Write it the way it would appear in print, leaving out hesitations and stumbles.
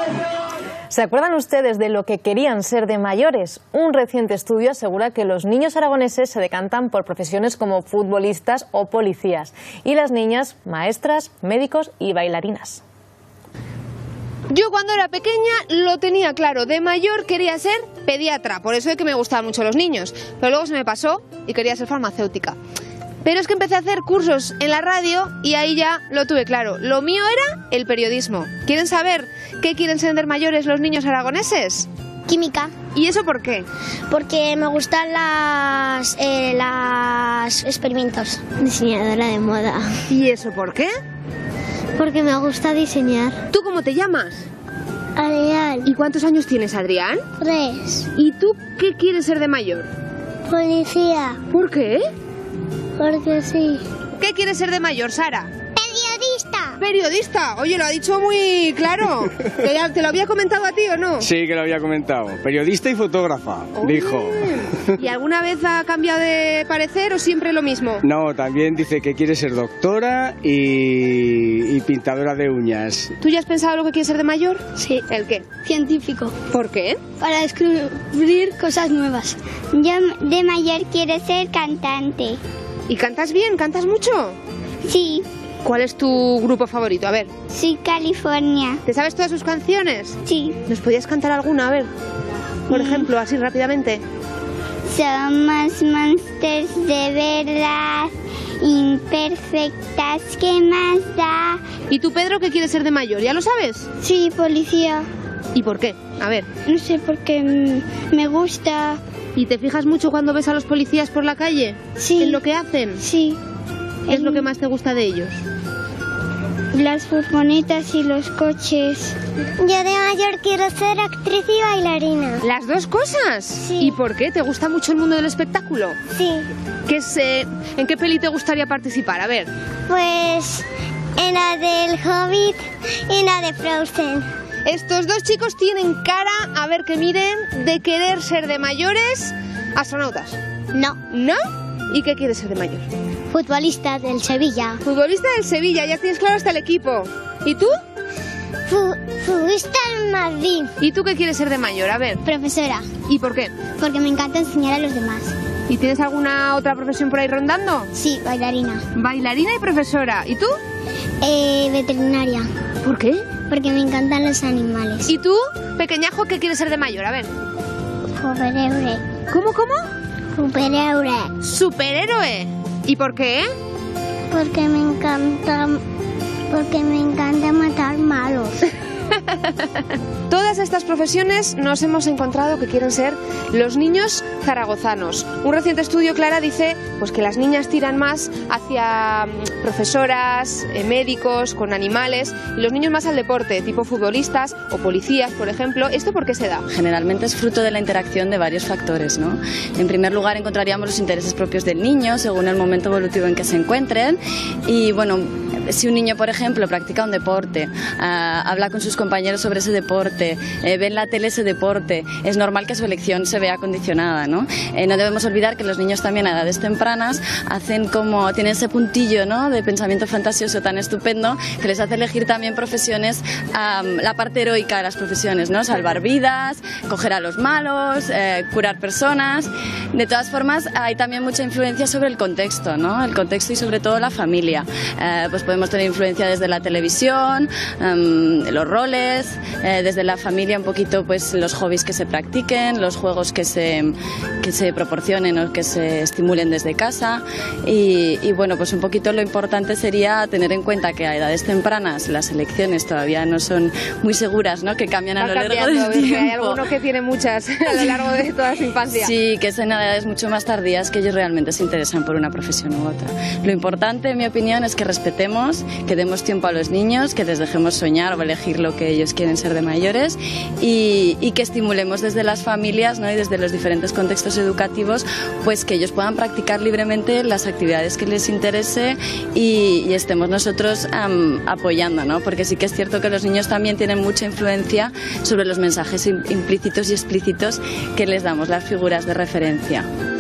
¿Se acuerdan ustedes de lo que querían ser de mayores? Un reciente estudio asegura que los niños aragoneses se decantan por profesiones como futbolistas o policías, y las niñas, maestras, médicos y bailarinas. Yo cuando era pequeña lo tenía claro, de mayor quería ser pediatra, por eso es que me gustaban mucho los niños, pero luego se me pasó y quería ser farmacéutica. Pero es que empecé a hacer cursos en la radio y ahí ya lo tuve claro. Lo mío era el periodismo. ¿Quieren saber qué quieren ser de mayores los niños aragoneses? Química. ¿Y eso por qué? Porque me gustan los experimentos. Diseñadora de moda. ¿Y eso por qué? Porque me gusta diseñar. ¿Tú cómo te llamas? Adrián. ¿Y cuántos años tienes, Adrián? 3. ¿Y tú qué quieres ser de mayor? Policía. ¿Por qué? Porque sí. ¿Qué quieres ser de mayor, Sara? Periodista. Periodista. Oye, lo ha dicho muy claro. ¿Te lo había comentado a ti o no? Sí, que lo había comentado. Periodista y fotógrafa, dijo. ¿Y alguna vez ha cambiado de parecer o siempre lo mismo? No, también dice que quiere ser doctora y pintadora de uñas. ¿Tú ya has pensado lo que quieres ser de mayor? Sí. ¿El qué? Científico. ¿Por qué? Para descubrir cosas nuevas. Yo de mayor quiero ser cantante. ¿Y cantas bien? ¿Cantas mucho? Sí. ¿Cuál es tu grupo favorito? A ver. Sí, California. ¿Te sabes todas sus canciones? Sí. ¿Nos podías cantar alguna? A ver. Por ejemplo, así rápidamente. Somos monsters de verdad, imperfectas, ¿qué más da? ¿Y tú, Pedro, qué quieres ser de mayor? ¿Ya lo sabes? Sí, policía. ¿Y por qué? A ver. No sé, porque me gusta. ¿Y te fijas mucho cuando ves a los policías por la calle? Sí. ¿En lo que hacen? Sí. ¿Qué es lo que más te gusta de ellos? Las furgonetas y los coches. Yo de mayor quiero ser actriz y bailarina. ¿Las dos cosas? Sí. ¿Y por qué? ¿Te gusta mucho el mundo del espectáculo? Sí. ¿En qué peli te gustaría participar? A ver. Pues en la del Hobbit y en la de Frozen. Estos dos chicos tienen cara, a ver que miren, de querer ser de mayores astronautas. No. ¿No? ¿Y qué quieres ser de mayor? Futbolista del Sevilla. Futbolista del Sevilla, ya tienes claro hasta el equipo. ¿Y tú? Futbolista del Madrid. ¿Y tú qué quieres ser de mayor? A ver. Profesora. ¿Y por qué? Porque me encanta enseñar a los demás. ¿Y tienes alguna otra profesión por ahí rondando? Sí, bailarina. Bailarina y profesora. ¿Y tú? Veterinaria. ¿Por qué? Porque me encantan los animales. ¿Y tú, pequeñajo, qué quieres ser de mayor? A ver. Superhéroe. ¿Cómo? Superhéroe. Superhéroe. ¿Y por qué? Porque me encanta matar malos. Todas estas profesiones nos hemos encontrado que quieren ser los niños zaragozanos. Un reciente estudio, Clara, dice pues que las niñas tiran más hacia profesoras, médicos, con animales, y los niños más al deporte, tipo futbolistas o policías, por ejemplo. ¿Esto por qué se da? Generalmente es fruto de la interacción de varios factores, ¿no? En primer lugar, encontraríamos los intereses propios del niño, según el momento evolutivo en que se encuentren. Y bueno, si un niño, por ejemplo, practica un deporte, habla con sus compañeros sobre ese deporte, ve en la tele ese deporte, es normal que su elección se vea condicionada, ¿no? No debemos olvidar que los niños también a edades tempranas tienen ese puntillo, ¿no?, de pensamiento fantasioso tan estupendo que les hace elegir también profesiones, la parte heroica de las profesiones, ¿no? Salvar vidas, coger a los malos, curar personas. De todas formas, hay también mucha influencia sobre el contexto, ¿no? El contexto y sobre todo la familia. Pues podemos tener influencia desde la televisión, los roles, desde la familia un poquito pues los hobbies que se practiquen, los juegos que se proporcionen o que se estimulen desde casa y bueno, pues un poquito lo importante sería tener en cuenta que a edades tempranas las elecciones todavía no son muy seguras, ¿no?, que cambian a lo largo del tiempo. Hay alguno que tiene muchas a lo largo de toda su infancia. Sí, que es en edades mucho más tardías que ellos realmente se interesan por una profesión u otra. Lo importante, en mi opinión, es que respetemos, que demos tiempo a los niños, que les dejemos soñar o elegir lo que ellos quieren ser de mayores y que estimulemos desde las familias, ¿no?, y desde los diferentes contextos educativos, pues que ellos puedan practicar libremente las actividades que les interese y estemos nosotros apoyando, ¿no?, porque sí que es cierto que los niños también tienen mucha influencia sobre los mensajes implícitos y explícitos que les damos las figuras de referencia.